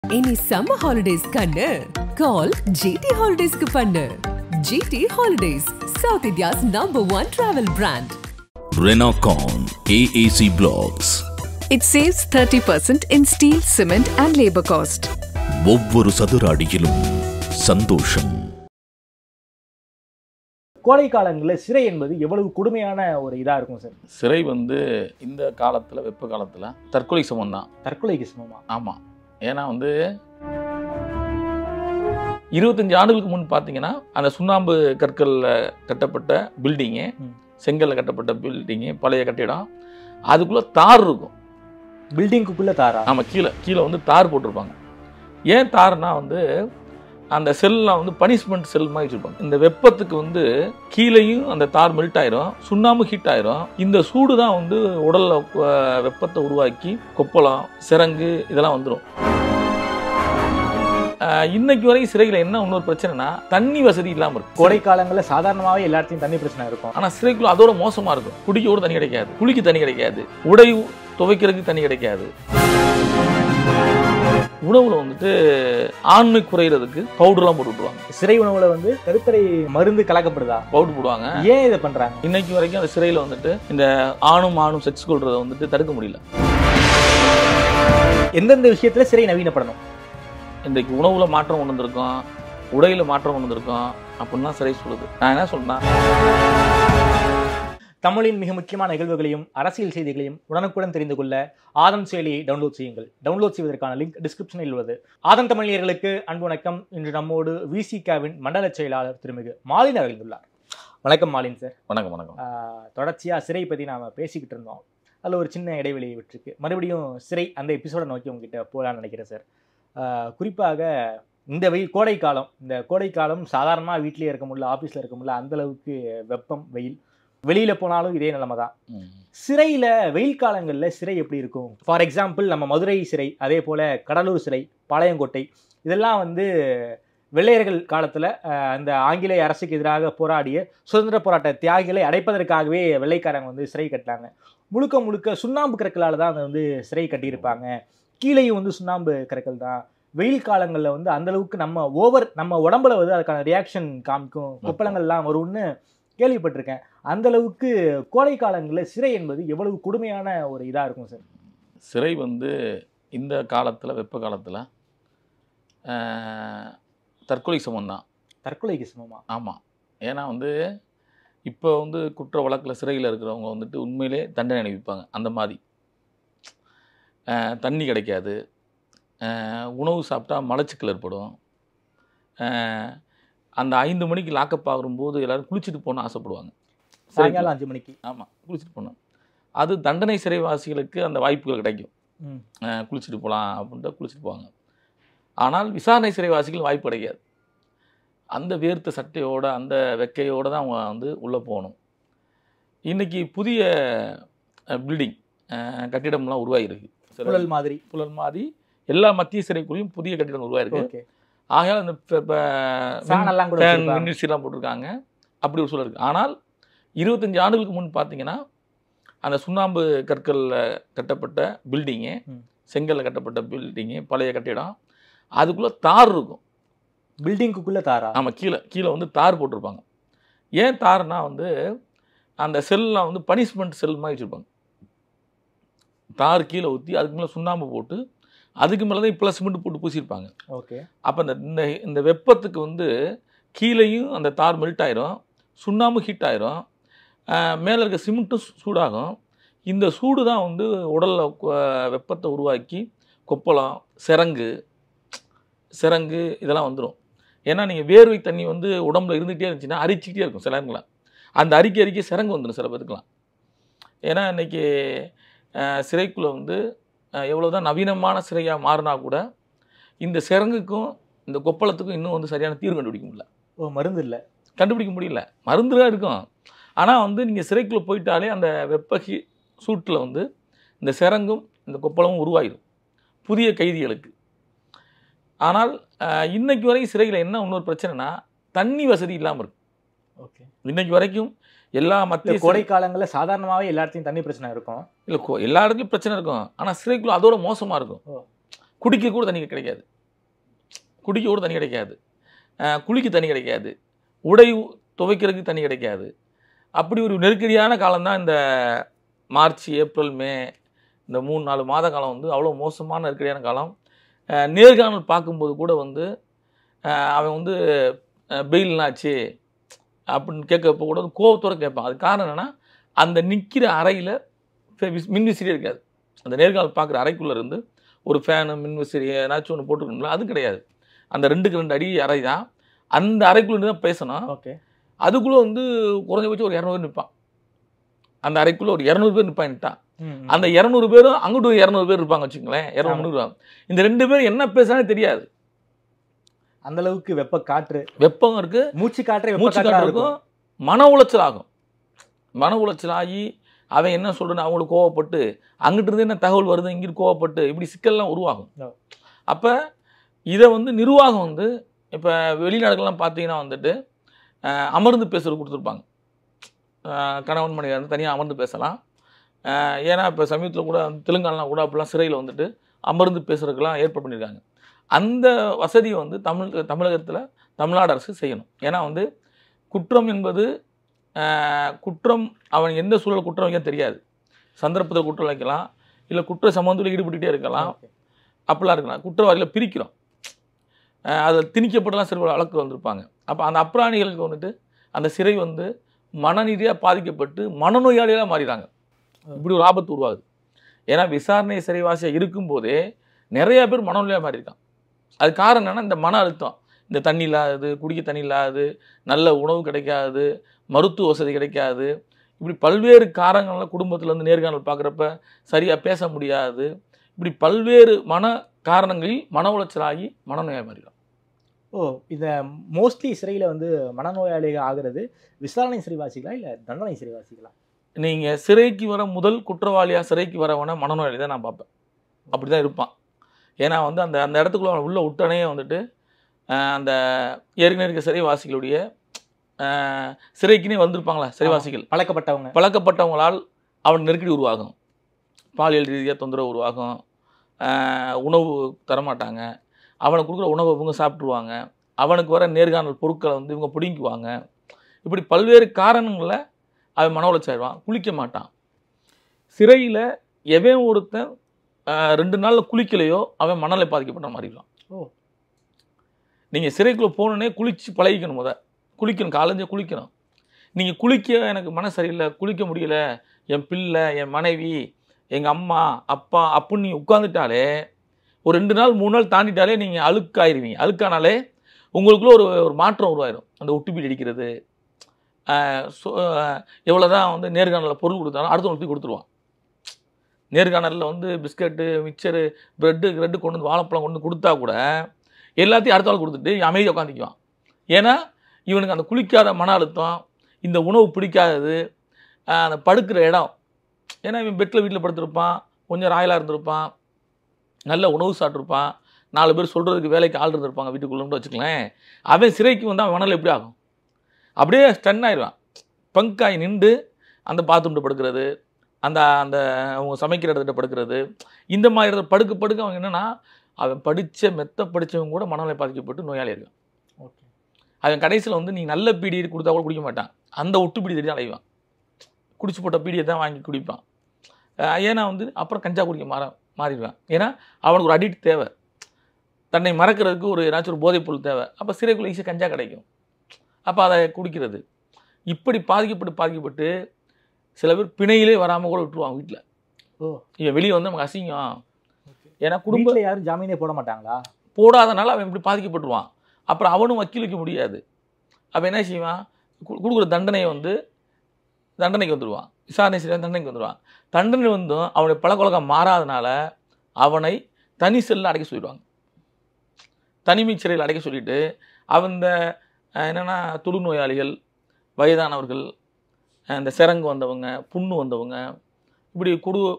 Any summer holidays kannu call GT Holidays ku pannu. GT Holidays, South India's #1 travel brand. Renocon AAC Blocks. It saves 30% in steel, cement and labor cost. ஒவ்வொரு சதுர அடியிலும் சந்தோஷம். கோடை காலங்களில் சிறை என்பது எவ்வளவு கொடுமையான ஒரு இதாக இருக்கும் சார்? சிறை இந்த காலத்தில் வெப்ப காலத்தில் தற்கொலை சமம் தான். தற்கொலைக்கு சமமா? ஆமாம். ஏன்னா 25 ஆண்டுகளுக்கு முன் பார்த்தீங்கன்னா அந்த சுண்ணாம்பு கற்களில் கட்டப்பட்ட பில்டிங்கு, செங்கல்ல கட்டப்பட்ட பில்டிங்கு, பழைய கட்டிடம், அதுக்குள்ளே தார் இருக்கும். பில்டிங்குக்குள்ளே தாரா? ஆமாம். கீழே தார் போட்டிருப்பாங்க. ஏன் தார்னா அந்த செல்லாம் பனிஷ்மெண்ட் செல் மாதிரி வச்சுருப்பாங்க. இந்த வெப்பத்துக்கு கீழேயும் அந்த தார் மெல்ட் ஆயிரும், சுண்ணாம்பு ஹீட் ஆயிரும். இந்த சூடு தான் உடல்ல வெப்பத்தை உருவாக்கி கொப்பளம், சிரங்கு இதெல்லாம் வந்துடும். இன்னைக்கு வரைக்கும் சிறையில் என்ன இன்னொரு பிரச்சனைனா தண்ணி வசதி இல்லாமல் இருக்கும். கோடை காலங்களில் சாதாரணமாகவே எல்லாத்தையும் தண்ணி பிரச்சனை இருக்கும். ஆனால் சிறைக்குள்ள அதோட மோசமாக இருக்கும். குடிக்க கூட தண்ணி கிடைக்காது, குளிக்க தண்ணி கிடைக்காது, உடை துவைக்கிறதுக்கு தண்ணி கிடைக்காது. உணவுல ஆண்மை குறைகிறதுக்கு பவுடர்லாம் போட்டு விட்டுருவாங்க. சிறை உணவுல கருத்தடை மருந்து கலக்கப்படுதா? பவுடர் போடுவாங்க. ஏன் இதை பண்றாங்க? இன்னைக்கு வரைக்கும் அந்த சிறையில இந்த ஆணும் செக்ஸ் கொள்றதை தடுக்க முடியல. எந்தெந்த விஷயத்துல சிறை நவீனப்படணும்? இன்றைக்கு உணவுல மாற்றம் கொண்டு வந்திருக்கோம், உடையில மாற்றம் கொண்டு வந்திருக்கோம் அப்படின்னு தான் சிறை சொல்லுது. நான் என்ன சொல்றேன், தமிழின் மிக முக்கியமான நிகழ்வுகளையும் அரசியல் செய்திகளையும் உடனுக்குடன் தெரிந்து கொள்ள ஆதன் செயலியை டவுன்லோட் செய்யுங்கள். டவுன்லோட் செய்வதற்கான லிங்க் டிஸ்கிரிப்ஷனில் உள்ளது. ஆதன் தமிழியர்களுக்கு அன்பு வணக்கம். இன்று நம்மோடு விசிகாவின் மண்டல செயலாளர் திருமிகு மாலின் அவர்கள். வணக்கம் மாலின் சார். வணக்கம். வணக்கம். தொடர்ச்சியாக சிறை பற்றி நாம் பேசிக்கிட்டு இருந்தோம். அதில் ஒரு சின்ன இடைவெளி விட்டுருக்கு. மறுபடியும் சிறை அந்த எபிசோடை நோக்கி உங்ககிட்ட போகலான்னு நினைக்கிறேன் சார். குறிப்பாக இந்த கோடை காலம், இந்த கோடை காலம் சாதாரணமாக வீட்லேயே இருக்க முடியல, ஆஃபீஸில் இருக்க முடியல, அந்தளவுக்கு வெப்பம், வெயில். வெளியில் போனாலும் இதே நிலைமை தான். சிறையில் வெயில் காலங்களில் சிறை எப்படி இருக்கும்? ஃபார் எக்ஸாம்பிள் நம்ம மதுரை சிறை, அதே போல் கடலூர் சிறை, பாளையங்கோட்டை, இதெல்லாம் வெள்ளையர்கள் காலத்தில் அந்த ஆங்கிலேய அரசுக்கு எதிராக போராடிய சுதந்திர போராட்ட தியாகிகளை அடைப்பதற்காகவே வெள்ளைக்காரங்க சிறை கட்டினாங்க. முழுக்க முழுக்க சுண்ணாம்பு கற்களால் தான் சிறை கட்டியிருப்பாங்க. கீழேயும் சுண்ணாம்பு கற்கள் தான். வெயில் காலங்களில் அந்தளவுக்கு நம்ம உடம்புல அதுக்கான ரியாக்ஷன் காமிக்கும், கொப்பளங்கள்லாம் வரும்னு கேள்விப்பட்டிருக்கேன். அந்த அளவுக்கு கோடை காலங்களில் சிறை என்பது எவ்வளவு கொடுமையான ஒரு இதாக இருக்கும் சார்? சிறை இந்த காலத்தில் வெப்ப காலத்தில் தற்கொலை சமம் தான். தற்கொலைக்கு சமமா? ஆமாம். ஏன்னா இப்போ குற்ற வழக்கில் சிறையில் இருக்கிறவங்க உண்மையிலே தண்டனை அனுபவிப்பாங்க. அந்த மாதிரி தண்ணி கிடைக்காது, உணவு சாப்பிட்டா மலச்சிக்கல் ஏற்படும். அந்த 5 மணிக்கு லாக்கப் ஆகும்போது எல்லோரும் குளிச்சுட்டு போகணும்னு ஆசைப்படுவாங்க. சாயங்காலம் 5 மணிக்கு. ஆமாம், குளிச்சுட்டு போகணும். அது தண்டனை சிறைவாசிகளுக்கு அந்த வாய்ப்புகள் கிடைக்கும். குளிச்சுட்டு போகலாம் அப்படின்ட்டு குளிச்சுட்டு போவாங்க. ஆனால் விசாரணை சிறைவாசிகள் வாய்ப்பு கிடைக்காது. அந்த வேர்த்த சட்டையோடு, அந்த வெக்கையோடு தான் அவங்க உள்ளே போகணும். இன்றைக்கி புதிய பில்டிங் கட்டிடம்லாம் உருவாகிருக்கு. புழல் மாதிரி எல்லா மத்திய சிறைக்குள்ளேயும் புதிய கட்டிடம் உருவாயிருக்கு. ஆகையால் அந்த மின்னிஸ்ட்ரிலாம் போட்டிருக்காங்க. அப்படி ஒரு சூழல் இருக்குது. ஆனால் 25 ஆண்டுகளுக்கு முன் பார்த்தீங்கன்னா அந்த சுண்ணாம்பு கற்களில் கட்டப்பட்ட பில்டிங்கு, செங்கல்ல கட்டப்பட்ட பில்டிங்கு, பழைய கட்டிடம், அதுக்குள்ளே தார் இருக்கும். பில்டிங்குக்குள்ளே தாரா? ஆமாம். கீழே தார் போட்டிருப்பாங்க. ஏன் தார்னா அந்த செல்லாம் பனிஷ்மெண்ட் செல் மாதிரி வச்சுருப்பாங்க. தார் கீழே ஊற்றி அதுக்கு மேலே சுண்ணாம்பு போட்டு அதுக்கு மேலே தான் இப்போ சிமெண்ட் போட்டு பூசியிருப்பாங்க. ஓகே. அப்போ இந்த வெப்பத்துக்கு கீழேயும் அந்த தார் மெல்ட் ஆயிரும், சுண்ணாம்பு ஹீட் ஆயிரும், மேலே இருக்க சிமெண்ட்டும் சூடாகும். இந்த சூடு தான் உடலில் வெப்பத்தை உருவாக்கி கொப்பளம், சிரங்கு இதெல்லாம் வந்துடும். ஏன்னா நீங்கள் வேர்வை தண்ணி உடம்புல இருந்துகிட்டே இருந்துச்சுன்னா அரிச்சிக்கிட்டே இருக்கும். சில நேரங்கள அந்த அரிக்க சிரங்கு வந்துடும் சில பேருக்குலாம். ஏன்னா இன்றைக்கி சிறைக்குள்ளே எவ்வளோ தான் நவீனமான சிறையாக மாறினா கூட இந்த சிரங்குக்கும் இந்த கொப்பளத்துக்கும் இன்னும் சரியான தீர்வு கண்டுபிடிக்க முடியல. மருந்து இல்லை, கண்டுபிடிக்க முடியல. மருந்து தான் இருக்கும். ஆனால் நீங்கள் சிறைக்குள்ளே போயிட்டாலே அந்த வெப்ப சூட்டில் இந்த சிரங்கும் இந்த கொப்பளமும் உருவாகிடும் புதிய கைதிகளுக்கு. ஆனால் இன்னைக்கு வரைக்கும் சிறையில் என்ன இன்னொரு பிரச்சனைனா தண்ணி வசதி இல்லாமல் இருக்கு. ஓகே. இன்னைக்கு வரைக்கும் எல்லா மத்திய கோடை காலங்களில் சாதாரணமாகவே எல்லா இடத்தையும் தண்ணி பிரச்சனை இருக்கும். இல்லை, எல்லா இடத்துலையும் பிரச்சனை இருக்கும். ஆனால் சிறைக்குள்ள அதோட மோசமாக இருக்கும். குடிக்க கூட தண்ணி கிடைக்காது. குடிக்க கூட தண்ணி கிடைக்காது, குளிக்க தண்ணி கிடைக்காது, உடை துவைக்கிறதுக்கு தண்ணி கிடைக்காது. அப்படி ஒரு நெருக்கடியான காலம்தான் இந்த மார்ச், ஏப்ரல், மே, இந்த 3-4 மாத காலம் வந்து அவ்வளோ மோசமான நெருக்கடியான காலம். நேர்காணல் பார்க்கும்போது கூட வந்து அவன் வந்து பெயில்னாச்சு அப்படின்னு கேட்கப்போ கூட கோவத்தோடு கேட்பான். அது காரணம் என்னென்னா, அந்த நிற்கிற அறையில் மின்விசிறியே இருக்காது. அந்த நேர்காணல் பார்க்குற அறைக்குள்ளே இருந்து ஒரு ஃபேனு, மின்விசிறி ஏதாச்சும் ஒன்று போட்டுக்கணும்ல, அது கிடையாது. அந்த 2க்கு 2 அடி அறை தான். அந்த அறைக்குள்ளே தான் பேசணும். ஓகே. அதுக்குள்ளே வந்து குறைஞ்சபட்சம் ஒரு 200 பேர் நிற்பான். அந்த அறைக்குள்ளே ஒரு 200 பேர் நிற்பான்ட்டான். அந்த 200 பேரும் அங்கிட்டு ஒரு 200 பேர் இருப்பாங்க வச்சுங்களேன், 200 இந்த 2 பேரும் என்ன பேசுறானே தெரியாது. அந்த அளவுக்கு வெப்பம் இருக்கு, மூச்சு காற்று இருக்கும், மன உளைச்சல் ஆகும். மன உளைச்சல் ஆகி அவன் என்ன சொல்றேன்னு அவங்களுக்கு கோவப்பட்டு, அங்கிட்டு இருந்து என்ன தகவல் வருது இங்கிட்டு கோவப்பட்டு, இப்படி சிக்கல்லாம் உருவாகும். அப்போ இதை வந்து நிர்வாகம் வந்து இப்போ வெளிநாடுகள்லாம் பார்த்தீங்கன்னா வந்துட்டு அமர்ந்து பேசுறது கொடுத்துருப்பாங்க. கணவன் மனைவி வந்து தனியாக அமர்ந்து பேசலாம். ஏன்னா இப்போ சமீபத்தில் கூட தெலுங்கானா கூட அப்படிலாம் சிறையில் வந்துட்டு அமர்ந்து பேசுறதுக்கெல்லாம் ஏற்பாடு பண்ணியிருக்காங்க. அந்த வசதியை வந்து தமிழகத்தில் தமிழ்நாடு அரசு செய்யணும். ஏன்னா வந்து குற்றம் என்பது குற்றம் அவன் எந்த சூழல் குற்றம் வைக்க தெரியாது. சந்தர்ப்பத்தில் குற்றம் வைக்கலாம், இல்லை குற்ற சம்பந்தத்தில் ஈடுபட்டுகிட்டே இருக்கலாம், அப்படிலாம் இருக்கலாம். குற்றவாளியில் பிரிக்கிறோம், அதில் திணிக்கப்பட்டலாம் சிறு வழக்கு வந்திருப்பாங்க. அப்போ அந்த அப்ராணிகளுக்கு வந்துட்டு அந்த சிறை வந்து மனநீதியாக பாதிக்கப்பட்டு மனநோயாளியாக மாறிடுறாங்க. இப்படி ஒரு ஆபத்து உருவாகுது. ஏன்னா விசாரணை சிறைவாசியாக இருக்கும்போதே நிறைய பேர் மனநோயாக மாறியிருக்காங்க. அது காரணம் என்னென்னா, இந்த மன அழுத்தம், இந்த தண்ணி இல்லாதது, குடிக்க தண்ணி இல்லாதது, நல்ல உணவு கிடைக்காது, மருத்துவ வசதி கிடைக்காது, இப்படி பல்வேறு காரணங்கள்லாம் குடும்பத்தில் வந்து நேர்காணல் பார்க்குறப்ப சரியாக பேச முடியாது, இப்படி பல்வேறு காரணங்களில் மன உளைச்சலாகி மனநோயாக மாறிடும். இதை மோஸ்ட்லி சிறையில் வந்து மனநோயாளிகள் ஆகிறது விசாரணை சிறைவாசிகளா இல்லை தண்டனை சிறைவாசிகளா? நீங்கள் சிறைக்கு வர முதல் குற்றவாளியாக சிறைக்கு வரவன மனநோயாளி தான் நான் பார்ப்பேன். அப்படி தான் இருப்பான். ஏன்னா வந்து அந்த அந்த இடத்துக்குள்ள அவனை உள்ளே விட்டனே வந்துட்டு அந்த ஏற்கனவே இருக்க சிறைவாசிகளுடைய சிறைக்குனே வந்திருப்பாங்களா சிறைவாசிகள், பழக்கப்பட்டவங்களால் அவன் நெருக்கடி உருவாகும், பாலியல் ரீதியாக தொந்தரவு உருவாகும், உணவு தரமாட்டாங்க, அவனுக்கு கொடுக்குற உணவை இவங்க சாப்பிட்ருவாங்க, அவனுக்கு வர நேர்காணல் பொருட்களை வந்து இவங்க பிடிங்குவாங்க. இப்படி பல்வேறு காரணங்களில் அவன் மன உளைச்சல் குளிக்க மாட்டான். சிறையில் எவன் ஒருத்தன் 2 நாளில் குளிக்கலையோ அவன் மனநிலை பாதிக்கப்பட்ட மாறிடலாம். நீங்கள் சிறைக்குள்ளே போனோன்னே குளித்து பழகிக்கணும். குளிக்கணும், காலைஞ்சே குளிக்கணும். நீங்கள் குளிக்க எனக்கு மன சரியில்லை, குளிக்க முடியல, என் பிள்ளை, என் மனைவி, எங்கள் அம்மா அப்பா அப்படின்னு நீங்கள் உட்காந்துட்டாலே ஒரு 2 நாள் 3 நாள் தாண்டிட்டாலே நீங்கள் அழுக்காயிருவீங்க. அழுக்கானாலே உங்களுக்குள்ள ஒரு மாற்றம் உருவாயிடும். அந்த ஒட்டுப்பீடு அடிக்கிறது, எவ்வளோ தான் வந்து நேர்காணலில் பொருள் கொடுத்தாலும் அடுத்தவங்களுக்கு கொடுத்துருவான். நேர்காணலில் வந்து பிஸ்கட்டு, மிக்சரு, ப்ரெட்டு கொண்டு வந்து வாழைப்பழம் கொண்டு கொடுத்தா கூட எல்லாத்தையும் அடுத்த ஆள் கொடுத்துட்டு அமைதியாக உட்காந்துக்குவான். ஏன்னா இவனுக்கு அந்த குளிக்காத மன அழுத்தம், இந்த உணவு பிடிக்காதது, அந்த படுக்கிற இடம். ஏன்னா இவன் வீட்டில் படுத்திருப்பான், கொஞ்சம் ராயலாக இருந்திருப்பான், நல்ல உணவு சாப்பிட்ருப்பான், 4 பேர் சொல்கிறதுக்கு வேலைக்கு ஆள் இருந்திருப்பாங்க வீட்டுக்குள்ளே வச்சுக்கலாம். அவன் சிறைக்கு வந்து அவன் மனநிலை எப்படி ஆகும்? அப்படியே ஸ்டன் ஆயிடுவான். பங்காய் நின்று அந்த பாத்ரூம்கிட்ட படுக்கிறது, அந்த அந்த அவங்க சமைக்கிற இடத்துல படுக்கிறது, இந்த மாதிரி இடத்துல படுக்க அவங்க என்னென்னா அவன் படித்தவங்க கூட மனநிலை பாதிக்கப்பட்டு நோயாளி இருக்கான். ஓகே. அவன் கடைசியில் வந்து நீ நல்ல பீடி கொடுத்தா கூட குடிக்க மாட்டான், அந்த ஒட்டு பீடி தெரிஞ்சு அலைவான், குடிச்சு போட்ட பீடியை தான் வாங்கி குடிப்பான். ஏன்னா வந்து அப்புறம் கஞ்சா குடிக்க மாறிடுவான். ஏன்னா அவனுக்கு ஒரு அடிக்ட் தேவை, தன்னை மறக்கிறதுக்கு ஒரு ஏதாச்சும் ஒரு போதைப்பொருள் தேவை. அப்போ சிறைக்குள்ள ஈஸியாக கஞ்சா கிடைக்கும், அப்போ அதை குடிக்கிறது. இப்படி பாதிக்கப்பட்டு சில பேர் பிணையிலே வராமல் கூட விட்டுருவாங்க வீட்டில். இவன் வெளியே வந்து நமக்கு அசிங்கம். ஏன்னா குடும்பத்தில் யாரும் ஜாமீனே போட மாட்டாங்களா? போடாதனால அவன் இப்படி பாதிக்கப்பட்டுருவான். அப்புறம் அவனும் வக்கீல் வைக்க முடியாது. அப்போ என்ன செய்வான்? கொடுக்குற தண்டனையை வந்து தண்டனைக்கு வந்துடுவான், விசாரணை செய்ய தண்டனைக்கு வந்துடுவான். தண்டனை வந்தும் அவனுடைய பழக்கவழக்கம் மாறாதனால அவனை தனி செல்லில் அடைக்க சொல்லிடுவாங்க. தனிமை சிறையில் அடைக்க சொல்லிவிட்டு அவன் இந்த என்னென்னா தொழுநோயாளிகள், வயதானவர்கள், இந்த சிரங்கு வந்தவங்க, புண்ணு வந்தவங்க, இப்படி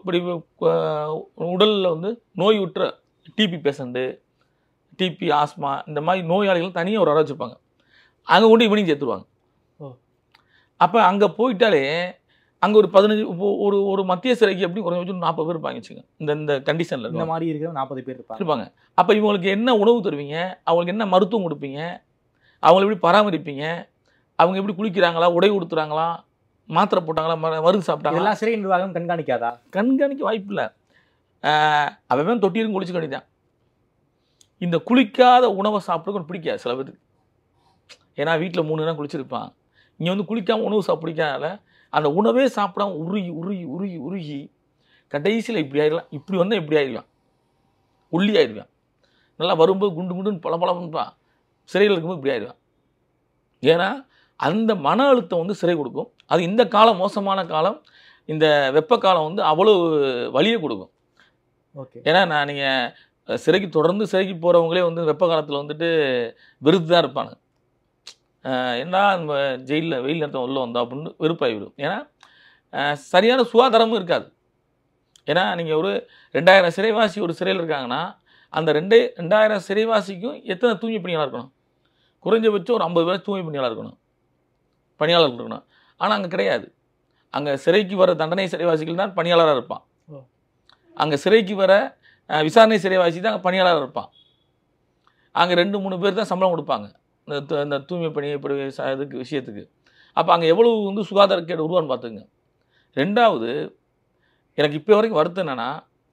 உடலில் வந்து நோய் உற்ற டிபி பேஷண்ட்டு, டிபி, ஆஸ்மா, இந்த மாதிரி நோயாளிகள் தனியாக ஒரு அறை வச்சுருப்பாங்க. அங்கே கொண்டு இவனையும் சேர்த்துருவாங்க. அப்போ அங்கே போயிட்டாலே அங்கே ஒரு 15 ஒரு ஒரு மத்திய சிறைக்கு எப்படி குறைஞ்சபட்சம் 40 பேர் இருப்பாங்க வச்சுங்க. இந்த கண்டிஷனில் இந்த மாதிரி இருக்கிற 40 பேர் இருப்பாங்க. அப்போ இவங்களுக்கு என்ன உணவு தருவீங்க, அவங்களுக்கு என்ன மருத்துவம் கொடுப்பீங்க, அவங்களை எப்படி பராமரிப்பீங்க, அவங்க எப்படி குளிக்கிறாங்களா, உடை கொடுத்துறாங்களா, மாத்திரை போட்டாங்களா, மருந்து சாப்பிட்டாங்களா, இதெல்லாம் சிறை நிர்வாகம் கண்காணிக்காதா? கண்காணிக்க வாய்ப்பு இல்லை. அவன் தொட்டிலும் குளிச்சுக்க வேண்டியதான். இந்த குளிக்காத உணவை சாப்பிட பிடிக்காது சில பேருக்கு. ஏன்னா வீட்டில் 3 நேரம் குளிச்சிருப்பான். இங்கே வந்து குளிக்காமல் உணவு பிடிக்காதனால அந்த உணவே சாப்பிடாம உருகி உருகி உருகி உருகி கடைசியில் இப்படி ஆயிடலாம். இப்படி வந்தால் இப்படி ஆயிடுவான், ஒல்லி ஆயிடுவான். நல்லா வரும்போது குண்டு குண்டுன்னு பளபளப்பான், சிறையில் இருக்கும்போது இப்படி ஆயிடுவான். ஏன்னா அந்த மன அழுத்தம் வந்து சிறை கொடுக்கும். அது இந்த காலம் மோசமான காலம். இந்த வெப்ப காலம் வந்து அவ்வளோ வலியை கொடுக்கும். ஓகே. ஏன்னா நீங்கள் சிறைக்கு தொடர்ந்து சிறைக்கு போகிறவங்களே வந்து வெப்ப காலத்தில் வந்துட்டு வெறுத்து தான் இருப்பானுங்க. என்ன நம்ம ஜெயிலில் வெயில் நேரத்தில் உள்ள வந்தோம் அப்படின்னு வெறுப்பாகிவிடும். ஏன்னா சரியான சுகாதாரமும் இருக்காது. ஏன்னா நீங்கள் ஒரு 2000 சிறைவாசி ஒரு சிறையில் இருக்காங்கன்னா அந்த 2000 சிறைவாசிக்கும் எத்தனை தூய்மை பணியாளர் இருக்கணும்? குறைஞ்சபட்சம் ஒரு 50 பேர் தூய்மை பணியாளர் இருக்கணும். ஆனால் அங்கே கிடையாது. அங்கே சிறைக்கு வர தண்டனை சிறைவாசிகள் தான் பணியாளராக இருப்பான். அங்கே சிறைக்கு வர விசாரணை சிறைவாசி தான் அங்கே பணியாளராக இருப்பான். அங்கே 2-3 பேர் தான் சம்பளம் கொடுப்பாங்க இந்த தூய்மை பணி இப்படி இதுக்கு விஷயத்துக்கு. அப்போ அங்கே எவ்வளவு வந்து சுகாதாரக்கேடு உருவான்னு பார்த்துங்க. 2வது, எனக்கு இப்போ வரைக்கும் வருத்தம் என்னென்னா,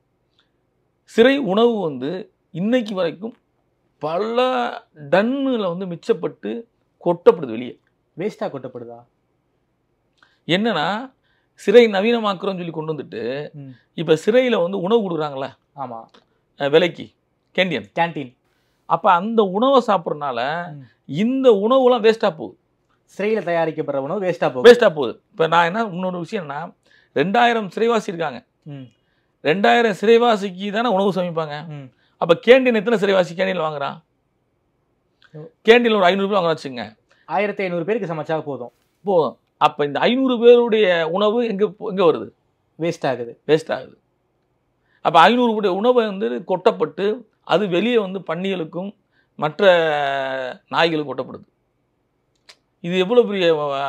சிறை உணவு வந்து இன்னைக்கு வரைக்கும் பல டன்னில் வந்து மிச்சப்பட்டு கொட்டப்படுது, வெளியே வேஸ்ட்டாக கொட்டப்படுதா? என்னன்னா சிறை நவீனமாக்குறோன்னு சொல்லி கொண்டு வந்துட்டு இப்போ சிறையில் வந்து உணவு கொடுக்குறாங்களே, ஆமாம், விலைக்கு கேண்டீன். அப்போ அந்த உணவை சாப்பிட்றதுனால இந்த உணவுலாம் வேஸ்ட்டாக போகுது. சிறையில் தயாரிக்கப்படுற உணவு வேஸ்ட்டாக போகுது. இப்போ நான் இன்னொரு விஷயம்னா 2000 சிறைவாசி இருக்காங்க. 2000 சிறைவாசிக்கு தானே உணவு சமைப்பாங்க. அப்போ கேண்டீன் எத்தனை சிறைவாசி கேண்டீனில் வாங்குறான்? கேண்டீனில் ஒரு 500 பேர் வாங்குறா வச்சுங்க, 1500 பேருக்கு சமைச்சா போதும். அப்போ இந்த 500 பேருடைய உணவு எங்கே வருது? வேஸ்ட் ஆகுது. அப்போ 500 பேருடைய உணவை வந்து கொட்டப்பட்டு அது வெளியே வந்து பன்னிகளுக்கும் மற்ற நாய்களுக்கும் கொட்டப்படுது. இது எவ்வளோ பெரிய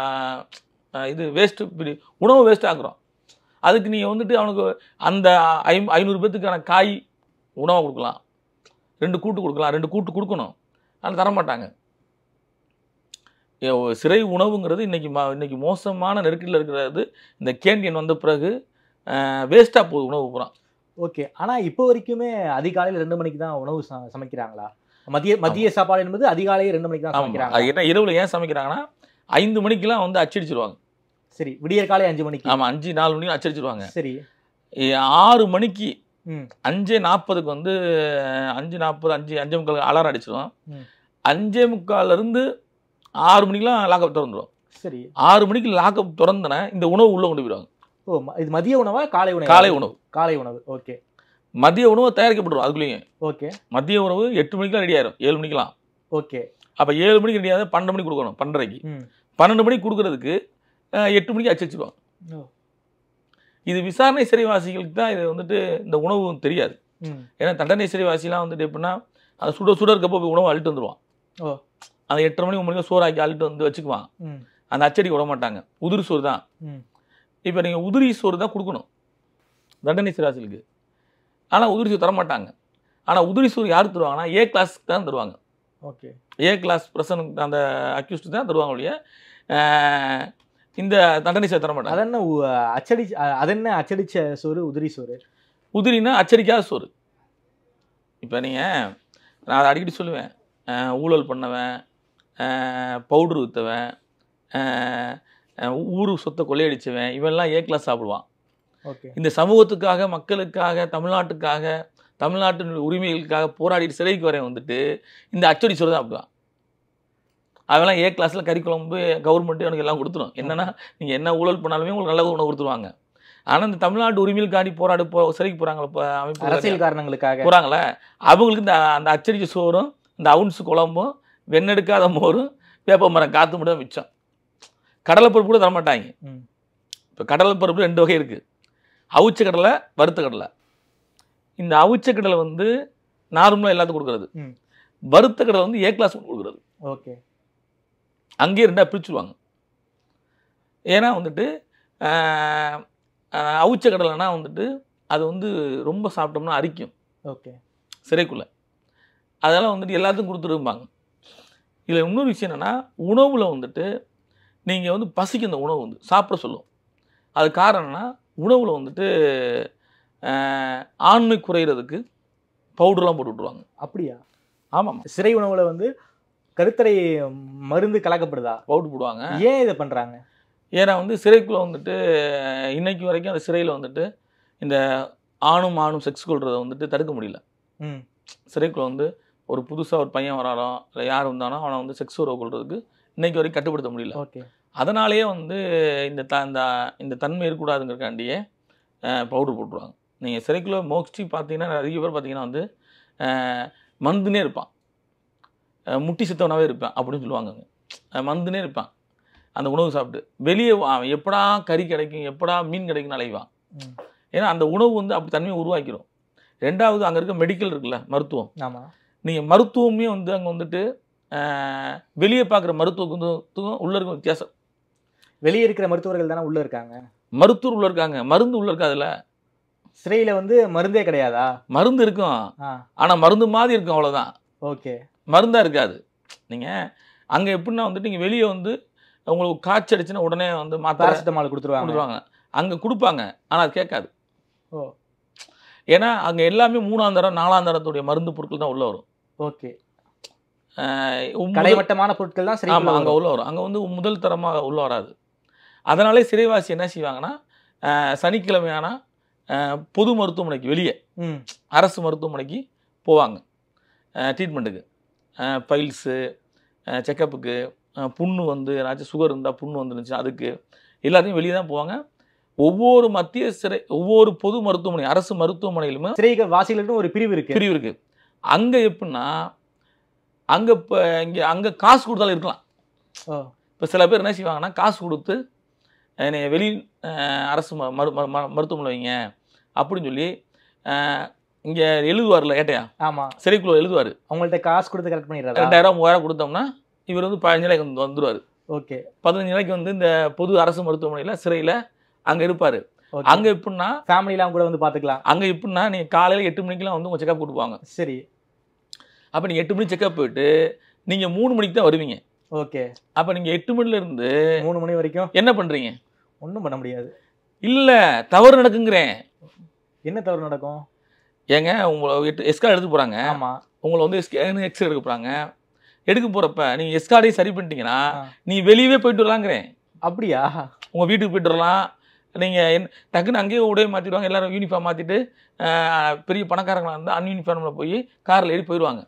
இது வேஸ்ட்டு, உணவு வேஸ்ட் ஆக்குறோம். அதுக்கு நீங்கள் வந்துட்டு அவனுக்கு அந்த 500 பேர்த்துக்கான காய் உணவை கொடுக்கலாம், 2 கூட்டு கொடுக்கலாம், 2 கூட்டு கொடுக்கணும். ஆனால் தரமாட்டாங்க. சிறை உணவுங்கிறது இன்னைக்கு மோசமான நெருக்கடியில் இருக்கிறது. இந்த கேண்டீன் வந்த பிறகு வேஸ்ட்டாக போகுது உணவு பூரா. ஓகே. ஆனால் இப்போ வரைக்குமே அதிகாலையில் 2 மணிக்கு தான் உணவு சமைக்கிறாங்களா? மதிய சாப்பாடு என்பது அதிகாலையில் 2 மணிக்கு தான் சமைக்கிறாங்க. அது என்ன இரவில் ஏன் சமைக்கிறாங்கன்னா 5 மணிக்கெலாம் வந்து அச்சடிச்சிருவாங்க. சரி, விடியற் காலை 5 மணிக்கு. ஆமாம், 5-4 மணிக்கு அச்சடிச்சிருவாங்க. சரி, 6 மணிக்கு 5:40க்கு வந்து 5:40 5:45 அலாரம் அடிச்சிடும். 5:45 6 மணிக்கெலாம் லாக்அப் திறந்துடும். சரி, 6 மணிக்கு லாக்அப் திறந்தன இந்த உணவு உள்ளே கொண்டு போயிடுவாங்க. இது மதிய உணவா காலை உணவு? காலை உணவு. ஓகே. மதிய உணவு தயாரிக்கப்பட்டுரும் அதுக்குள்ளேயும். ஓகே. மதிய உணவு 8 மணிக்கெலாம் ரெடி ஆயிரும், 7 மணிக்கெலாம். ஓகே. அப்போ 7 மணிக்கு ரெடி ஆகுது, 12 மணிக்கு கொடுக்கணும், 12:30க்கு. 12 மணிக்கு கொடுக்கறதுக்கு 8 மணிக்கு அச்சடிச்சிருவாங்க. இது விசாரணை சிறைவாசிகளுக்கு தான் இது வந்துட்டு இந்த உணவு தெரியாது. ஏன்னா தண்டனை சிறைவாசிலாம் வந்துட்டு எப்படின்னா அந்த சுட இருக்கப்போ போய் உணவு அள்ளிட்டு வந்துடுவான். அந்த 8:30 மணி 9 மணிக்கு சோறாக்கி அள்ளிட்டு வந்து வச்சுக்குவான். அந்த அச்சடிக்கு விட மாட்டாங்க, உதிரி சோறு தான். இப்போ நீங்கள் உதிரி சோறு தான் கொடுக்கணும் தண்டனை சிறைவாசிகளுக்கு. ஆனால் உதிரி சோறு தரமாட்டாங்க. ஆனால் உதிரி சோறு யார் தருவாங்கன்னா ஏ கிளாஸ்க்கு தான் தருவாங்க. ஓகே. ஏ கிளாஸ் பிரசன் அந்த அக்யூஸ்டு தான் தருவாங்க ஒழிய இந்த தண்டனை சோறு தரமாட்டாங்க. அதென்ன அச்சடிச்ச சோறு? உதிரி சோறு. உதிரின்னா அச்சடிக்காத சோறு. இப்போ நீங்கள் நான் அதை அடிக்கடி சொல்லுவேன், ஊழல் பண்ணவன், பவுட்ரு விற்றவன், ஊரு சொத்தை கொள்ளையடிச்சவன், இவெல்லாம் ஏ கிளாஸ் சாப்பிடுவான். ஓகே. இந்த சமூகத்துக்காக, மக்களுக்காக, தமிழ்நாட்டுக்காக, தமிழ்நாட்டின் உரிமைகளுக்காக போராடிட்டு சிறைக்கு வரேன் வந்துட்டு இந்த அச்சடி சோறு தான் சாப்பிடுவான். அதெல்லாம் ஏ கிளாஸில் கறி குழம்பு கவர்மெண்ட்டு எனக்கு எல்லாம் கொடுத்துரும். என்னென்னா நீங்கள் என்ன ஊழல் பண்ணாலுமே உங்களுக்கு நல்ல உணவு கொடுத்துருவாங்க. ஆனால் இந்த தமிழ்நாட்டு உரிமைகளுக்காண்டி சிறைக்கு போகிறாங்களே, இப்போ அமைப்பு அரசியல் காரணங்களுக்காக போகிறாங்களே, அவங்களுக்கு அந்த அச்சடிச்ச சோறும் இந்த அவுன்ஸு குழம்பும் வெண்ணெடுக்காத மோரும் வேப்ப மரம் காற்று மட்டும் தான் மிச்சம். கடலைப்பருப்பு கூட தரமாட்டாங்க. இப்போ கடலைப்பருப்பு 2 வகை இருக்குது, அவிச்ச கடலை, வறுத்த கடலை. இந்த அவிச்ச கடலை வந்து நார்மலாக எல்லாத்துக்கும் கொடுக்குறது, வறுத்த கடலை வந்து ஏ கிளாஸ் கொடுக்குறது. ஓகே. அங்கேயே 2ஆக பிரிச்சுடுவாங்க. ஏன்னா வந்துட்டு அவிச்ச கடலைனா வந்துட்டு அது வந்து ரொம்ப சாப்பிட்டோம்னா அரிக்கும். ஓகே. சிறைக்குள்ளே அதெல்லாம் வந்துட்டு எல்லாத்துக்கும் கொடுத்துருப்பாங்க. இதில் இன்னொரு விஷயம் என்னென்னா, உணவில் வந்துட்டு நீங்கள் வந்து பசிக்கு அந்த உணவு வந்து சாப்பிட சொல்லும். அது காரணம்னா உணவில் வந்துட்டு ஆண்மை குறையிறதுக்கு பவுடர்லாம் போட்டு விட்ருவாங்க. அப்படியா? ஆமாம். சிறை உணவில் வந்து கருத்தடை மருந்து கலக்கப்படுதா? பவுடர் போடுவாங்க. ஏன் இதை பண்ணுறாங்க? ஏன்னா வந்து சிறைக்குள்ளே வந்துட்டு இன்னைக்கு வரைக்கும் அந்த சிறையில் வந்துட்டு இந்த ஆணும் செக்ஸ் கொள்றதை வந்துட்டு தடுக்க முடியல. சிறைக்குள்ளே வந்து ஒரு புதுசாக ஒரு பையன் வரானோ இல்லை யார் வந்தானோ அவனை வந்து செக்ஸ் உறவு கொள்றதுக்கு இன்னைக்கு வரைக்கும் கட்டுப்படுத்த முடியல. ஓகே. அதனாலேயே வந்து இந்த தன்மை இருக்கக்கூடாதுங்கிறக்காண்டியே பவுடர் போட்டுருவாங்க. நீங்கள் சிறைக்குள்ளே மோஸ்ட்லி பார்த்தீங்கன்னா நிறைய பேர் பார்த்தீங்கன்னா வந்து மந்துனே இருப்பான், முட்டி சித்தவனாகவே இருப்பான் அப்படின்னு சொல்லுவாங்க. மந்துனே இருப்பான் அந்த உணவு சாப்பிட்டு. வெளியே எப்படா கறி கிடைக்கும், எப்படா மீன் கிடைக்குன்னு அலைவான். ஏன்னா அந்த உணவு வந்து அப்படி தன்மையை உருவாக்கிடும். ரெண்டாவது அங்கே இருக்க மெடிக்கல் இருக்குல்ல, மருத்துவம். ஆமாம். நீங்கள் மருத்துவமே வந்து அங்கே வந்துட்டு வெளியே பார்க்குற மருத்துவத்துக்கும் உள்ளே இருக்கும் வித்தியாசம். வெளியே இருக்கிற மருத்துவர்கள் தானே உள்ளே இருக்காங்க. மருத்துவர் உள்ளே இருக்காங்க, மருந்து உள்ளே இருக்காதுல்ல. சிறையில் வந்து மருந்தே கிடையாதா? மருந்து இருக்கும், ஆனால் மருந்து மாதிரி இருக்கும், அவ்வளோதான். ஓகே. மருந்தாக இருக்காது. நீங்கள் அங்கே எப்படின்னா வந்துட்டு நீங்கள் வெளியே வந்து உங்களுக்கு காய்ச்சி அடிச்சுன்னா உடனே வந்து பேராசிட்டமால் கொடுத்துருவாங்க. அங்கே கொடுப்பாங்க, ஆனால் அது கேட்காது. ஓ. ஏன்னா அங்கே எல்லாமே 3ஆம் தரம் 4ஆம் தரத்துடைய மருந்து பொருட்கள் தான் உள்ளே வரும். ஓகே. கடைமட்டமான பொருட்கள் தான் சரி. ஆமாம், அங்கே உள்ளே வரும். அங்கே வந்து முதல் தரமாக உள்ளே வராது. அதனாலே சிறைவாசி என்ன செய்வாங்கன்னா, சனிக்கிழமையான பொது மருத்துவமனைக்கு வெளியே அரசு மருத்துவமனைக்கு போவாங்க ட்ரீட்மெண்ட்டுக்கு. பைல்ஸு செக்கப்புக்கு, புண்ணு வந்து ஏதாச்சும் சுகர் இருந்தால் புண்ணு வந்துருந்துச்சு அதுக்கு எல்லாத்தையும் வெளியே தான் போவாங்க. ஒவ்வொரு மத்திய சிறை, ஒவ்வொரு பொது மருத்துவமனை, அரசு மருத்துவமனையிலுமே சிறைகள் வாசிகளுக்கும் ஒரு பிரிவு இருக்குது. அங்கே எப்படின்னா அங்கே இப்போ அங்கே காசு கொடுத்தாலும் இருக்கலாம். இப்போ சில பேர் என்ன செய்வாங்கன்னா, காசு கொடுத்து என்னை வெளி அரசு மருத்துவமனை வைங்க அப்படின்னு சொல்லி இங்கே எழுதுவார்ல ஏட்டையா. ஆமாம். சிறைக்குள்ள எழுதுவார். அவங்கள்ட்ட காசு கொடுத்து கரெக்ட் பண்ணிடுறாரு. 2000 3000 கொடுத்தோம்னா இவர் வந்து 15 நாளைக்கு வந்துடுவார். ஓகே. 15 நாளைக்கு வந்து இந்த பொது அரசு மருத்துவமனையில் சிறையில் அங்கே இருப்பார். அங்கே எப்படின்னா ஃபேமிலிலாம் கூட வந்து பார்த்துக்கலாம். அங்கே எப்படின்னா நீங்கள் காலையில் 8 மணிக்கெலாம் வந்து உங்கள் செக்கப் கொடுப்பாங்க. சரி. அப்போ நீங்கள் 8 மணிக்கு செக்கப் போயிட்டு நீங்கள் 3 மணிக்கு தான் வருவீங்க. ஓகே. அப்போ நீங்கள் 8 மணிலேருந்து 3 மணி வரைக்கும் என்ன பண்ணுறீங்க? ஒன்றும் பண்ண முடியாது. இல்லை, தவறு நடக்குங்கிறேன். என்ன தவறு நடக்கும்? ஏங்க உங்களை எஸ்கார்டு எடுத்து போகிறாங்க. ஆமாம். உங்களை வந்து எக்ஸ்ரே எடுக்க போகிறாங்க. எடுக்க போகிறப்ப நீங்கள் எஸ்கார்டையும் சரி பண்ணிட்டீங்கன்னா நீ வெளியவே போயிட்டு வரலாங்கிறேன். அப்படியா? உங்கள் வீட்டுக்கு போயிட்டு வரலாம். நீங்கள் டக்குன்னு அங்கேயே உடைய மாற்றிடுவாங்க. எல்லோரும் யூனிஃபார்ம் மாற்றிட்டு பெரிய பணக்காரங்களாக இருந்தால் அன்யூனிஃபார்மில் போய் காரில் ஏறி போயிடுவாங்க.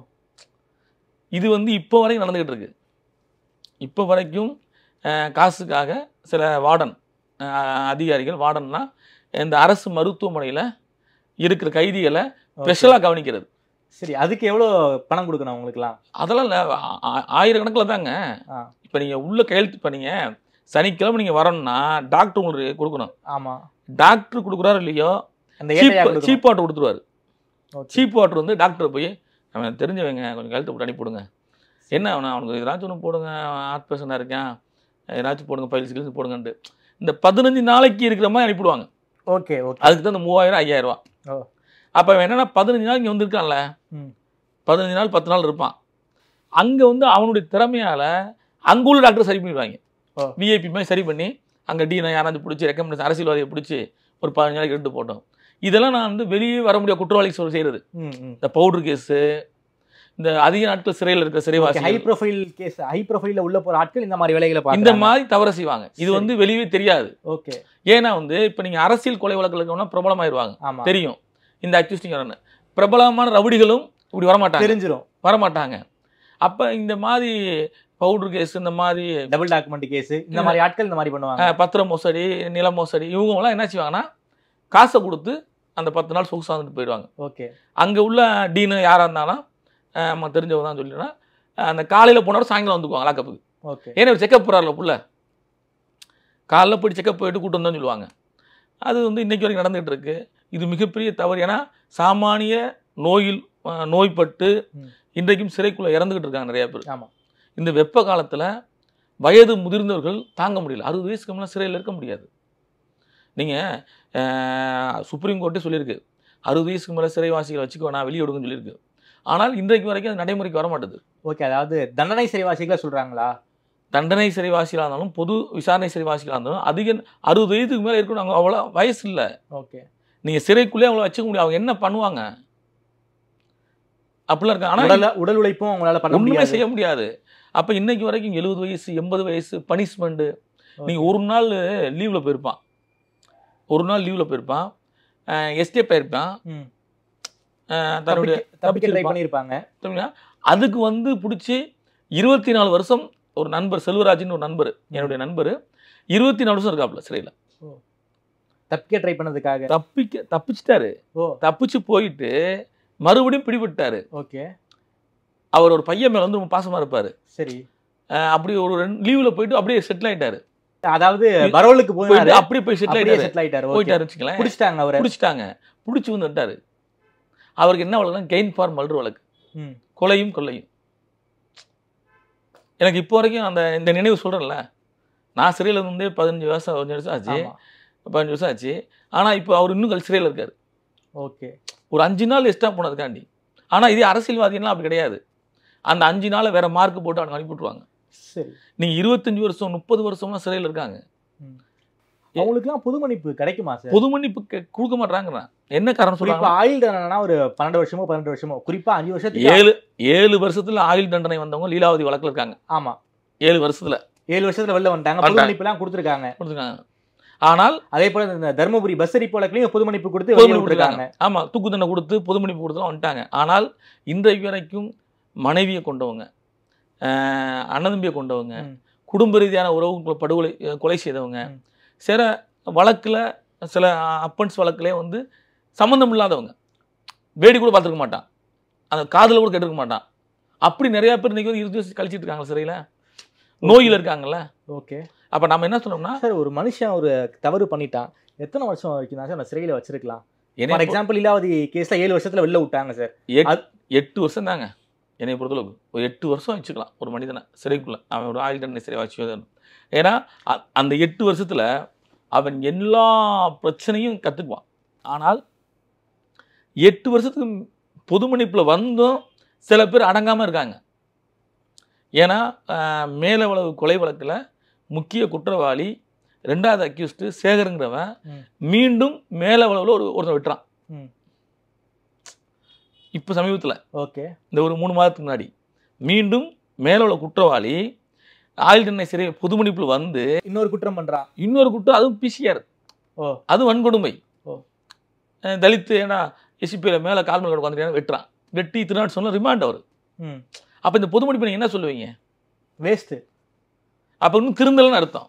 இது வந்து இப்போ வரைக்கும் நடந்துக்கிட்டு இருக்கு. இப்போ வரைக்கும் காசுக்காக சில வார்டன் அதிகாரிகள், வார்டன்னா இந்த அரசு மருத்துவமனையில் இருக்கிற கைதிகளை ஸ்பெஷலாக கவனிக்கிறது. சரி, அதுக்கு எவ்வளோ பணம் கொடுக்கணும் அவங்களுக்குலாம்? அதெல்லாம் இல்லை, ஆயிரக்கணக்கில் தாங்க. இப்போ நீங்கள் உள்ள கையெழுத்து பண்ணீங்க, சனிக்கிழமை நீங்கள் வரணும்னா டாக்டர் உங்களுக்கு கொடுக்கணும். ஆமாம். டாக்டர் கொடுக்குறாரு இல்லையோ, அந்த சீப் வாட்டர் கொடுத்துருவாரு. சீப் வாட்டர் வந்து டாக்டர் போய் அவன் தெரிஞ்சவங்க கொஞ்சம் கழுத்து போட்டு அனுப்பிவிடுங்க. என்ன அவனுக்கு ஏதாச்சும் ஒன்று போடுங்க, ஹார்ட் பேஷண்டாக இருக்கேன், ஏதாச்சும் போடுங்க, பைல்ஸ் கில்ஸ் போடுங்கன்ட்டு இந்த 15 நாளைக்கு இருக்கிற மாதிரி அனுப்பிவிடுவாங்க. Okay okay. அதுக்கு தான் இந்த 3000 5000 ரூபா. அப்போ என்னன்னா 15 நாள் இங்கே வந்துருக்கான்ல, 15 நாள் 10 நாள் இருப்பான். அங்கே வந்து அவனுடைய திறமையால் அங்கே உள்ள டாக்டர் சரி பண்ணிடுவாங்க. விஐபி மாதிரி சரி பண்ணி அங்கே டீனை யாராவது பிடிச்சி ரெக்கமெண்டேஷன் அரசியல்வாதியை பிடிச்சி ஒரு 15 நாளைக்கு எடுத்து போட்டோம். இதெல்லாம் நான் வந்து வெளியே வர முடியாத குற்றவாளி செய்கிறது. இந்த பவுடர் கேஸு, இந்த அதிக நாட்கள் சிறையில் இருக்கிற சிறைவாசி, ஹை ப்ரொஃபைல் கேஸ், ஹை ப்ரொஃபைலில் உள்ள போகிற ஆட்கள் இந்த மாதிரி வேலைகளை இந்த மாதிரி தவற செய்வாங்க. இது வந்து வெளியே தெரியாது. ஓகே. ஏன்னா வந்து இப்போ நீங்கள் அரசியல் கொலை வழக்கில் இருக்கணும்னா பிரபலமாயிருவாங்க, தெரியும். இந்த அக்யூஸ்டிங் வரணும், பிரபலமான ரவுடிகளும் இப்படி வரமாட்டாங்க, தெரிஞ்சிடும், வரமாட்டாங்க. அப்போ இந்த மாதிரி பவுடர் கேஸ், இந்த மாதிரி டபுள் டாக்குமெண்ட் கேஸ், இந்த மாதிரி ஆட்கள் இந்த மாதிரி பண்ணுவாங்க. பத்திர மோசடி, நில மோசடி, இவங்கெல்லாம் என்ன செய்வாங்கன்னா காசை கொடுத்து அந்த 10 நாள் சொகுசா வந்துட்டு போயிடுவாங்க. ஓகே. அங்கே உள்ள டீனு யாராக இருந்தாலும் நம்ம தெரிஞ்சவங்க தான் சொல்லிடுனா, அந்த காலையில் போனோட சாயங்காலம் வந்துக்குவாங்க லாக்கப்புக்கு. ஓகே. ஏன்னா ஒரு செக்கப் போகிறாரில்ல புள்ள, காலைல போய்ட்டு செக்கப் போயிட்டு கூட்டம் தான் சொல்லுவாங்க. அது வந்து இன்றைக்கி வரைக்கும் நடந்துகிட்டு இருக்கு. இது மிகப்பெரிய தவறு. ஏன்னா சாமானிய நோய்பட்டு இன்றைக்கும் சிறைக்குள்ளே இறந்துக்கிட்டு இருக்காங்க நிறையா பேர். ஆமாம். இந்த வெப்ப காலத்தில் வயது முதிர்ந்தவர்கள் தாங்க முடியல. 60 வயசுக்கு மேலே சிறையில் இருக்க முடியாது. நீங்கள் சுப்ரீம் கோர்ட்டே சொல்லியிருக்கு 60 வயசுக்கு மேலே சிறைவாசிகளை வச்சுக்கோ நான் வெளியே விடுங்கன்னு சொல்லியிருக்கு. ஆனால் இன்றைக்கு வரைக்கும் அது நடைமுறைக்கு வர மாட்டேது. ஓகே, அதாவது தண்டனை சிறைவாசிகளை சொல்றாங்களா? தண்டனை சிறைவாசிகளாக இருந்தாலும் பொது விசாரணை சிறைவாசிகளாக இருந்தாலும் அதிக 60 வயதுக்கு மேலே இருக்கணும். அவங்க அவ்வளோ வயசு இல்லை. ஓகே, நீங்கள் சிறைக்குள்ளே அவங்கள வச்சுக்க முடியும். அவங்க என்ன பண்ணுவாங்க அப்படிலாம் இருக்கு. ஆனால் உடல் உழைப்பும் அவங்களால பண்ண ஒன்றுமே முடியாது, செய்ய முடியாது. அப்போ இன்னைக்கு வரைக்கும் 70 வயசு 80 வயசு பனிஷ்மெண்ட்டு. நீங்கள் ஒரு நாள் லீவில் போயிருப்பான், ஒரு நாள் லீவில் போயிருப்பான், எஸ்கேப் ஆயிருப்பான், தன்னுடைய ட்ரை பண்ணியிருப்பாங்க. அதுக்கு வந்து பிடிச்சி 24 வருஷம் ஒரு நண்பர் செல்வராஜின்னு ஒரு நண்பர், என்னுடைய நண்பர் 24 வருஷம் இருக்காப்புல சிறையில். தப்பிக்க ட்ரை பண்ணதுக்காக தப்பிச்சிட்டாரு. தப்பிச்சு போயிட்டு மறுபடியும் பிடிபட்டாரு. ஓகே, அவர் ஒரு பையன் மேல வந்து ரொம்ப பாசமா இருப்பாரு. சரி, அப்படி ஒரு லீவ்ல போயிட்டு அப்படியே செட்டில் ஆயிட்டாரு. அதாவது பரோலுக்கு போயிட்டு அப்படியே போய் செட்டில் ஆயிட்டாரு. போயிட்டாரு வச்சுக்கலாம். பிடிச்சிட்டாங்க, அவரை பிடிச்சிட்டாங்க. பிடிச்சி வந்துட்டாரு. அவருக்கு என்ன வழக்குனா கெயின் ஃபார் மர்டர் வழக்கு, கொலையும் கொள்ளையும். எனக்கு இப்போ வரைக்கும் இந்த நினைவு சொல்றேன்ல, நான் சிறையில் இருந்தே 15 வருஷம் ஆச்சு, 15 வருஷம் ஆச்சு. ஆனால் இப்போ அவர் இன்னும் சிறையில் இருக்காரு. ஓகே, ஒரு 5 நாள் எக்ஸ்ட்ரா போனதுக்காண்டி. ஆனால் இதே அரசியல்வாதிகள்லாம் அப்படி கிடையாது. அந்த 5 நாளை வேற மார்க் போட்டு அவங்க அனுப்பிவிட்டுருவாங்க. சரி, நீங்க 25 வருஷம் 30 வருஷம்லாம் சிறையில் இருக்காங்க. அவங்களுக்குலாம் பொது மன்னிப்பு கிடைக்குமா சார்? பொது மன்னிப்பு கொடுக்க மாட்டாங்க. என்ன காரணம் சொல்றாங்க? ஆயுள் தண்டனை ஒரு 12 வருஷமோ 18 வருஷமோ, குறிப்பா 5 வருஷத்துக்கு 7 வருஷத்துல ஆயுள் தண்டனை வந்தவங்க லீலாவதி வழக்குல இருக்காங்க. ஆமா, 7 வருஷத்துல வெளில வந்துட்டாங்க. பொது மன்னிப்பு எல்லாம் கொடுத்துருக்காங்க. ஆனால் அதே போல இந்த தர்மபுரி பஸ் எரிப்பு வழக்குலயும் பொது மன்னிப்பு கொடுத்து வெளியே விட்டுருக்காங்க. ஆமா, தூக்கு தண்டனை கொடுத்து பொது மன்னிப்பு கொடுத்துலாம் வந்துட்டாங்க. ஆனால் இன்றைக்கு வரைக்கும் மனைவியை கொண்டவங்க, அண்ணன் தம்பியை கொண்டவங்க, குடும்ப ரீதியான உறவு கொலை செய்தவங்க, சில வழக்குல சில அப்பன்ஸ் வழக்குலேயே வந்து சம்மந்தம் இல்லாதவங்க, வேடி கூட பார்த்துருக்க மாட்டான், அந்த காதில் கூட கேட்டுருக்க மாட்டான். அப்படி நிறைய பேர் இன்னைக்கு வந்து 20 வருஷம் கழிச்சிட்டு இருக்காங்க சிறையில், நோயில் இருக்காங்கல்ல. ஓகே, அப்போ நம்ம என்ன சொன்னோம்னா, சார் ஒரு மனுஷன் ஒரு தவறு பண்ணிட்டான், எத்தனை வருஷம் வரைக்கும் தான் சார் நான் சிறையில் வச்சிருக்கலாம்? ஃபார் எக்ஸாம்பிள் லீலாவதி கேஸ்ல 7 வருஷத்துல வெளில விட்டாங்க சார். 8 வருஷம் தாங்க என்னை பொறுத்தளவுக்கு. ஒரு 8 வருஷம் வச்சுக்கலாம் ஒரு மனிதனை சிறைக்குள்ள. அவன் ஒரு ஆயுள் தண்டனை சிறை வச்சு. ஏன்னா அந்த 8 வருஷத்துல அவன் எல்லா பிரச்சனையும் கற்றுக்குவான். ஆனால் 8 வருஷத்துக்கு பொது மன்னிப்பில் வந்தும் சில பேர் அடங்காமல் இருக்காங்க. ஏன்னா மேலவளவு கொலை வழக்கில் முக்கிய குற்றவாளி 2வது அக்யூஸ்டு சேகருங்கிறவன் மீண்டும் மேலவளவில் ஒருத்தன் விட்டுறான். இப்போ சமீபத்தில், ஓகே, இந்த ஒரு 3 மாதத்துக்கு முன்னாடி மீண்டும் மேலவளவு குற்றவாளி ஆயுள் தண்டனை சிறை பொது மன்னிப்பில் வந்து இன்னொரு குற்றம் பண்ணுறான். இன்னொரு குற்றம், அதுவும் பிசிஆர், அது வன்கொடுமை. தலித்து ஏன்னா எஸ்பியில் மேலே கால்மல் உட்காந்துட்டு வெட்டுறான். வெட்டி திருநாட்டு சொன்ன ரிமாண்ட் அவர். அப்போ இந்த பொது மன்னிப்பு நீங்கள் என்ன சொல்லுவீங்க? வேஸ்ட்டு. அப்போ இன்னும் திருந்தலன்னு அர்த்தம்.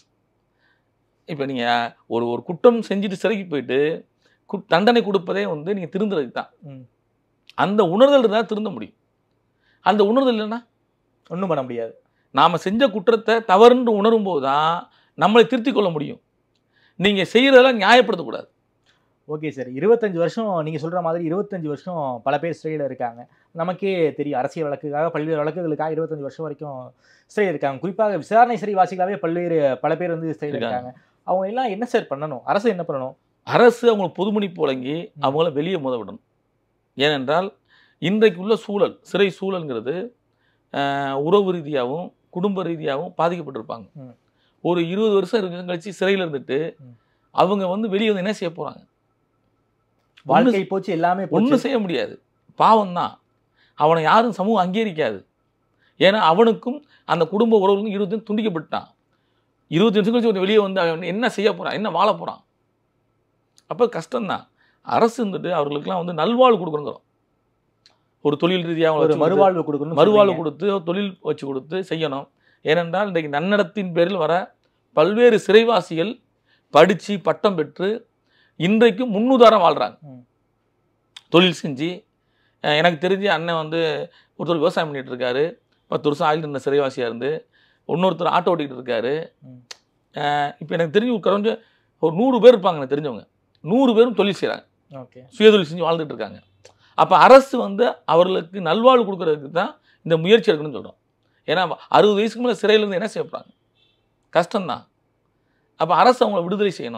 இப்போ நீங்கள் ஒரு குற்றம் செஞ்சுட்டு சிறைக்கு போயிட்டு தண்டனை கொடுப்பதே வந்து நீங்கள் திருந்துறதுக்கு தான். அந்த உணர்தல் இருந்தால் திருந்த முடியும். அந்த உணர்தல் இல்லைன்னா ஒன்றும் பண்ண முடியாது. நாம் செஞ்ச குற்றத்தை தவறுன்னு உணரும் போது தான் நம்மளை திருத்திக் கொள்ள முடியும். நீங்கள் செய்கிறதெல்லாம் நியாயப்படுத்தக்கூடாது. ஓகே சார், 25 வருஷம் நீங்கள் சொல்கிற மாதிரி 25 வருஷம் பல பேர் சிறையில் இருக்காங்க. நமக்கே தெரியும், அரசியல் வழக்குக்காக பல்வேறு வழக்குகளுக்காக 25 வருஷம் வரைக்கும் சிறையில் இருக்காங்க. குறிப்பாக விசாரணை சிறைவாசிகளாகவே பல பேர் வந்து சிறையில் இருக்காங்க. அவங்க எல்லாம் என்ன சார் பண்ணணும்? அரசு என்ன பண்ணணும்? அரசு அவங்களுக்கு பொது மன்னிப்பு வழங்கி அவங்கள வெளியே மோத விடணும். ஏனென்றால் இன்றைக்குள்ள சூழல், சிறை சூழல்ங்கிறது உறவு ரீதியாகவும் குடும்ப ரீதியாகவும் பாதிக்கப்பட்டிருப்பாங்க. ஒரு 20 வருஷம் கழிச்சு சிறையில் இருந்துட்டு அவங்க வந்து வெளியே வந்து என்ன செய்ய போகிறாங்க? வாழ்க்கை போச்சு, எல்லாமே ஒன்றும் செய்ய முடியாது. பாவம் தான். அவனை யாரும் சமூகம் அங்கீகரிக்காது. ஏன்னா அவனுக்கும் அந்த குடும்ப உறவுகளுக்கும் 20 வருஷம் துண்டிக்கப்பட்டான். 20 வருஷம் கழிச்சு வெளியே வந்து அவன் என்ன செய்ய போகிறான், என்ன வாழ போகிறான்? அப்போ கஷ்டம்தான். அரசு இருந்துட்டு அவர்களுக்கெல்லாம் வந்து நல்வாழ்வு கொடுக்கணுங்கிறோம். ஒரு தொழில் ரீதியாக மறுவாழ்வு கொடுக்கணும், மறுவாழ்வு கொடுத்து தொழில் வச்சு கொடுத்து செய்யணும். ஏனென்றால் இன்றைக்கு நன்னடத்தின் பேரில் வர பல்வேறு சிறைவாசிகள் படித்து பட்டம் பெற்று இன்றைக்கு முன்னுதாரம் வாழ்கிறாங்க. தொழில் செஞ்சு, எனக்கு தெரிஞ்ச அண்ணன் வந்து ஒருத்தர் விவசாயம் பண்ணிகிட்டு இருக்காரு, 10 வருஷம் ஆயுள் தண்டனை சிறைவாசியாக இருந்து. இன்னொருத்தர் ஆட்டோ ஓட்டிகிட்டு இருக்காரு. இப்போ எனக்கு தெரிஞ்சு கொஞ்சம் ஒரு 100 பேர் இருப்பாங்க எனக்கு தெரிஞ்சவங்க. 100 பேரும் தொழில் செய்கிறாங்க, சுயதொழில் செஞ்சு வாழ்ந்துட்டு இருக்காங்க. அப்போ அரசு வந்து அவர்களுக்கு நல்வாழ்வு கொடுக்கறதுக்கு தான் இந்த முயற்சி எடுக்கணும்னு சொல்கிறோம். ஏன்னா 60 வயசுக்கு மேலே சிறையிலேருந்து என்ன செய்ய போகிறாங்க? கஷ்டம்தான். அப்போ அரசு அவங்கள விடுதலை செய்யணும்.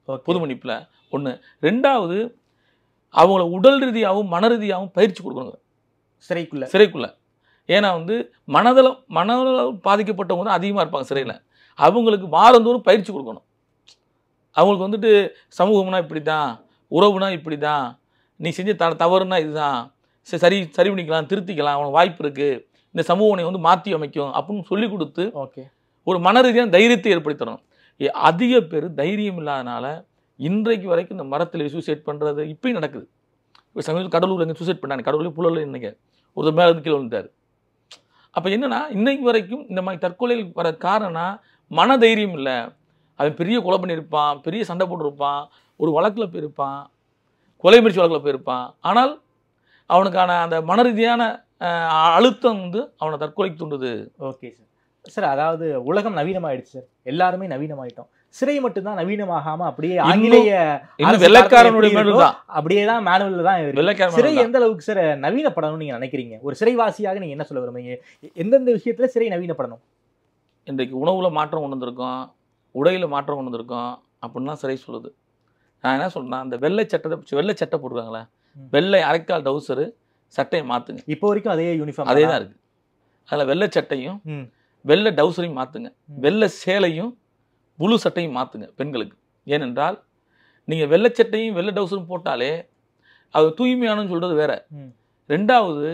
பொது மன்னிப்பில் ஒன்று. ரெண்டாவது, அவங்கள உடல் ரீதியாகவும் மன ரீதியாகவும் பயிற்சி கொடுக்கணுங்க சிறைக்குள்ள. ஏன்னா வந்து மனதளம் பாதிக்கப்பட்டவங்க தான் அதிகமாக இருப்பாங்க சிறையில். அவங்களுக்கு வாரந்தோறும் பயிற்சி கொடுக்கணும். அவங்களுக்கு வந்துட்டு சமூகம்னா இப்படி தான், உறவுனா இப்படி தான், நீ செஞ்ச தவறுனா இதுதான், சரி பண்ணிக்கலாம், திருத்திக்கலாம், அவனுக்கு வாய்ப்பு இருக்குது, இந்த சமூகம் வந்து மாற்றி அமைக்கும் அப்படின்னு சொல்லி கொடுத்து ஒரு மன ரீதியான தைரியத்தை ஏற்படுத்தணும். அதிக பேர் தைரியம் இல்லாதனால இன்றைக்கு வரைக்கும் இந்த மரத்தில் சூசைட் பண்ணுறது இப்பயும் நடக்குது. இப்போ சமீபத்தில் கடலூர் எங்கே சூசைட் பண்ணாங்க, கடலூர் புழல் இன்னைக்கு ஒருத்தர் மேலே வந்து கீழே வந்துட்டார். அப்போ என்னென்னா இன்னைக்கு வரைக்கும் இந்த மாதிரி தற்கொலைகள் வர காரணம் மன தைரியம் இல்லை. அவன் பெரிய கொலை பண்ணியிருப்பான், பெரிய சண்டை போட்டிருப்பான், ஒரு வழக்கில் போயிருப்பான், கொலை முயற்சி வழக்கில் போயிருப்பான். ஆனால் அவனுக்கான அந்த மன ரீதியான அழுத்தம் வந்து அவனை தற்கொலைக்கு தூண்டுது. Okay sir. அதாவது உலகம் நவீனமாயிடுச்சு சார், எல்லாருமே நவீனமாயிட்டோம். சிறை மட்டும்தான் நவீனமாகாம அப்படியே ஆங்கிலேய வெள்ளைக்காரனுடைய தான் அப்படியே தான் மேனுவல்ல தான் இருக்கு. சிறை எந்த அளவுக்கு சார் நவீனப்படணும்னு நீங்க நினைக்கிறீங்க? ஒரு சிறைவாசியாக நீங்க என்ன சொல்ல விரும்புறீங்க? எந்தெந்த விஷயத்துல சிறை நவீனப்படணும்? இன்றைக்கு உணவுல மாற்றம் கொண்டு வந்திருக்கோம், உடையில மாற்றம் கொண்டு வந்திருக்கோம் அப்படின்னா சிறை சொல்லுது. நான் என்ன சொல்றேன்னா, அந்த வெள்ளை சட்டை போட்டுருக்காங்களே, வெள்ளை அரைக்கால் டவுசரு சட்டையை மாத்துங்க. இப்போ வரைக்கும் அதே யூனிஃபார்ம் அதே தான் இருக்கு. அதில் வெள்ளை சட்டையும் வெள்ளை டவுசரையும் மாற்றுங்க, வெள்ளை சேலையும் புழு சட்டையும் மாற்றுங்க பெண்களுக்கு. ஏனென்றால் நீங்கள் வெள்ளை சட்டையும் வெள்ளை டவுசரும் போட்டாலே அது தூய்மையானு சொல்கிறது வேற. ரெண்டாவது,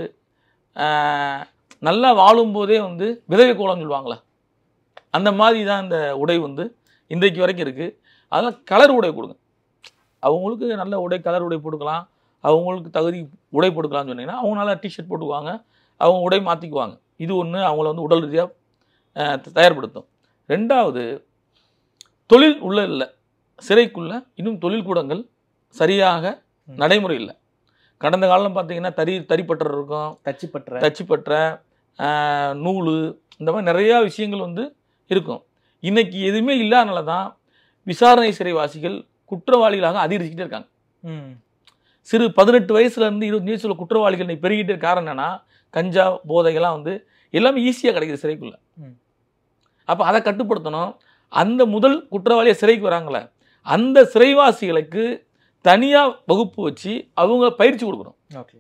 நல்லா வாழும்போதே வந்து விதவை கோலம்னு சொல்லுவாங்களே, அந்த மாதிரி தான் இந்த உடை வந்து இன்றைக்கு வரைக்கும் இருக்குது. அதெல்லாம் கலர் உடை கொடுங்க. அவங்களுக்கு நல்ல உடை, கலர் உடை போட்டுக்கலாம், அவங்களுக்கு தகுதி உடை போட்டுக்கலாம்னு சொன்னீங்கன்னா அவங்க நல்லா டிஷர்ட் போட்டுக்குவாங்க, அவங்க உடை மாற்றிக்குவாங்க. இது ஒன்று அவங்கள வந்து உடல் ரீதியாக தயார்படுத்தும். ரெண்டாவது, தொழில் உள்ள இல்லை, சிறைக்குள்ள இன்னும் தொழில் கூடங்கள் சரியாக நடைமுறை இல்லை. கடந்த காலம் பார்த்தீங்கன்னா தறிப்பற்ற இருக்கும், தச்சுப்பற்ற நூல், இந்த மாதிரி நிறையா விஷயங்கள் வந்து இருக்கும். இன்னைக்கு எதுவுமே இல்லாதனால தான் விசாரணை சிறைவாசிகள் குற்றவாளிகளாக அதிகரிச்சுக்கிட்டே இருக்காங்க. சிறு 18 வயசுலேருந்து 20 வயசுல குற்றவாளிகள் இன்னைக்கு பெருகிட்டே காரணம் என்னன்னா, கஞ்சா போதைகள்லாம் வந்து எல்லாமே ஈஸியாக கிடைக்குது சிறைக்குள்ள. அப்போ அதை கட்டுப்படுத்தணும். அந்த முதல் குற்றவாளியை சிறைக்கு வராங்களே, அந்த சிறைவாசிகளுக்கு தனியாக வகுப்பு வச்சு அவங்க பயிற்சி கொடுக்கணும்.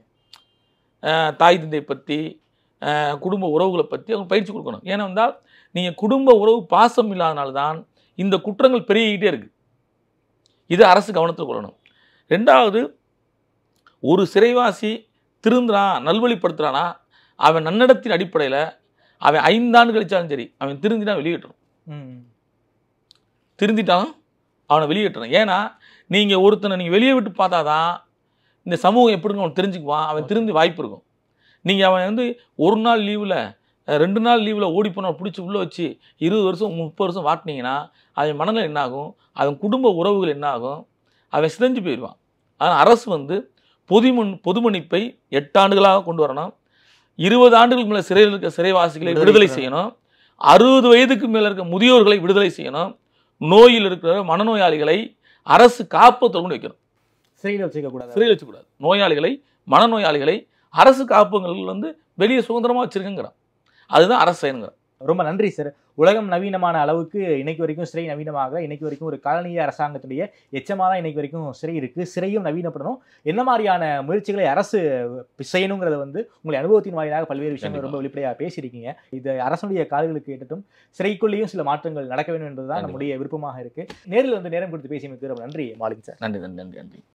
தாய் தந்தை பற்றி, குடும்ப உறவுகளை பற்றி அவங்க பயிற்சி கொடுக்கணும். ஏன்னா வந்தால் நீங்கள் குடும்ப உறவு பாசம் இல்லாதனால்தான் இந்த குற்றங்கள் பெருகிக்கிட்டே இருக்குது. இது அரசு கவனத்தில் கொள்ளணும். ரெண்டாவது, ஒரு சிறைவாசி திருந்துறான், நல்வழிப்படுத்துறானா, அவன் நன்னடத்தின் அடிப்படையில் அவன் 5 ஆண்டு கழிச்சாலும் சரி, அவன் திருந்தினா வெளியேற்றணும். திருந்திட்டாலும் அவனை வெளியேற்றணும். ஏன்னா நீங்கள் ஒருத்தனை நீங்கள் வெளியே விட்டு பார்த்தா தான் இந்த சமூகம் எப்படின்னு அவன் தெரிஞ்சுக்குவான், அவன் திருந்தி வாய்ப்பு இருக்கும். நீங்கள் அவன் வந்து ஒரு நாள் லீவில் 2 நாள் லீவில் ஓடி போனால் பிடிச்சி உள்ளே வச்சு 20 வருஷம் 30 வருஷம் வாட்டினீங்கன்னா அவன் மனநிலை என்னாகும், அவன் குடும்ப உறவுகள் என்னாகும், அவன் சிதைஞ்சு போயிடுவான். அதனால் அரசு வந்து பொது மன்னிப்பை 8 ஆண்டுகளாக கொண்டு வரணும். 20 ஆண்டுகளுக்கு மேலே சிறையில் இருக்க சிறைவாசிகளை விடுதலை செய்யணும். 60 வயதுக்கு மேலே இருக்க முதியோர்களை விடுதலை செய்யணும். நோயில் இருக்கிற மனநோயாளிகளை அரசு காப்பகத்தில் வைக்கணும், சிறையில் வச்சுக்கூடாது. நோயாளிகளை, மனநோயாளிகளை அரசு காப்பகங்கள் வந்து வெளியே சுதந்திரமாக வச்சிருக்குங்கிறான். அதுதான் அரசு செய்யணுங்கிறான். ரொம்ப நன்றி சார். உலகம் நவீனமான அளவுக்கு இன்னைக்கு வரைக்கும் சிறை நவீனமாக, இன்னைக்கு வரைக்கும் ஒரு காலனிய அரசாங்கத்துடைய எச்சமாக தான் இன்னைக்கு வரைக்கும் சிறை இருக்குது. சிறையும் நவீனப்படணும். என்ன மாதிரியான முயற்சிகளை அரசு செய்யணுங்கிறத வந்து உங்களுடைய அனுபவத்தின் வாயிலாக பல்வேறு விஷயங்கள் ரொம்ப வெளிப்படையாக பேசியிருக்கீங்க. இது அரசுடைய காதுகளுக்கு எட்டட்டும். சிறைக்குள்ளேயும் சில மாற்றங்கள் நடக்க வேண்டும் என்பதுதான் நம்முடைய விருப்பமாக இருக்குது. நேரில் வந்து நேரம் கொடுத்து பேசியமைக்கு ரொம்ப நன்றி மாலிங் சார். நன்றி.